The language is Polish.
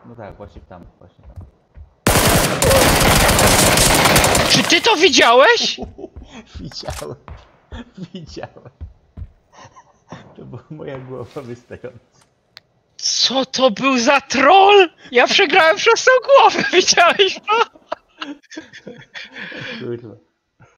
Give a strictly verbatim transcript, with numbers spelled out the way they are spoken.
No tak, właśnie tam, właśnie tam. Czy ty to widziałeś? Widziałem. Widziałem. To była moja głowa wystająca. Co to był za troll? Ja przegrałem przez tą głowę, widziałeś to? Kurwa.